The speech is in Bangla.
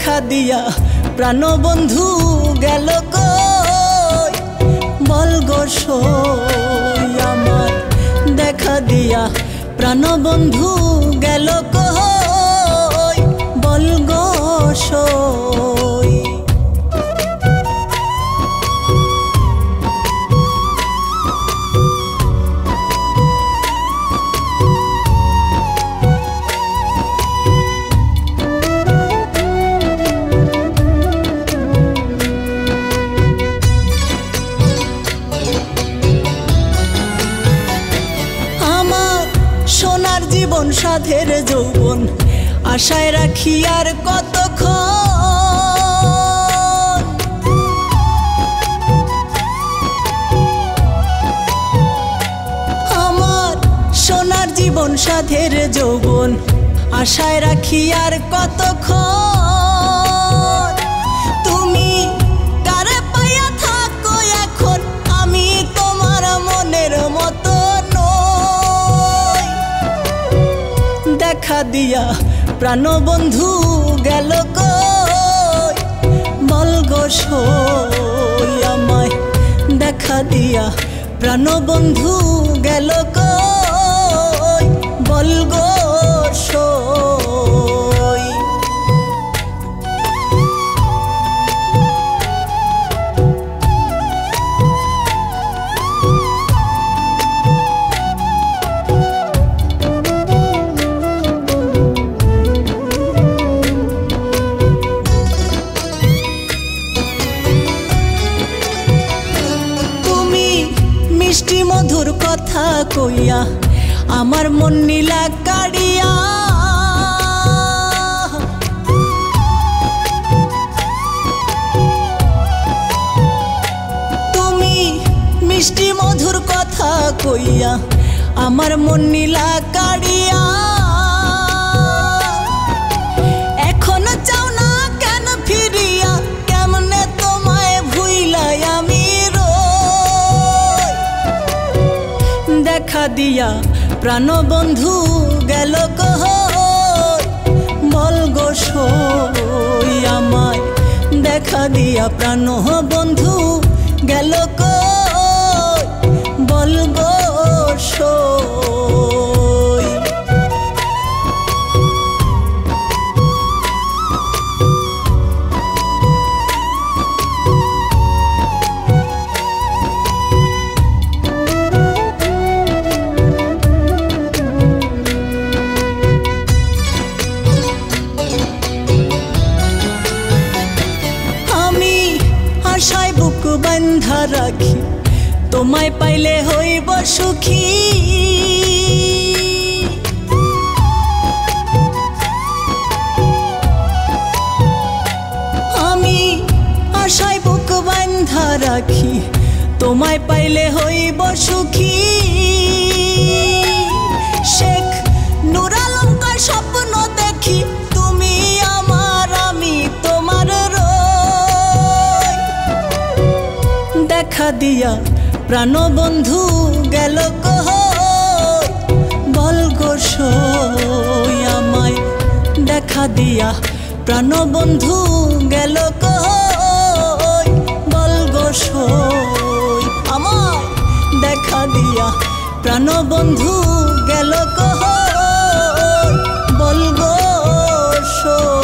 দেখা দিয়া প্রাণবন্ধু গেল কই বল গো সই আমার দেখা দিয়া প্রাণবন্ধু গেল কই বল গো সই। সোনার জীবন সাধের যৌবন আশায় রাখি আর কতক্ষণ, আমার সোনার জীবন সাধের যৌবন আশায় রাখি আর কতক্ষণ। তুমি কারে পাইয়া থাকো এখন আমি তোমার মনের মতো দেখা দিয়া প্রাণবন্ধু গেল কই বল গো সই আমায় দেখা দিয়া প্রাণবন্ধু গেল কই বল গো সই। মিষ্টি মধুর কথা কইয়া আমার মন নীলা কাড়িয়া, তুমি মিষ্টি মধুর কথা কইয়া আমার মন নীলা কাড়িয়া। এখনো চাও না কেন ফিরিয়া কেমনে তোমায় ভুইলাই আমি দেখা দিয়া প্রাণবন্ধু গেল কই বল গো সই আমায় দেখা দিয়া প্রাণবন্ধু গেল কই বল গো সই। আশায় বুক বান্ধা রাখি তোমায় পাইলে হইব সুখী, আমি আশায় বুক বান্ধা রাখি তোমায় পাইলে হইব সুখী। শেখ নূর আলমকার স্বপ্ন দেখি তুমি আমার আমি তোমার দেখা দিয়া প্রাণবন্ধু গেল কই বল গো সই আমায় দেখা দিয়া প্রাণবন্ধু গেল কই বল গো সই আমায় দেখা দিয়া প্রাণবন্ধু গেল কই বল গো সই।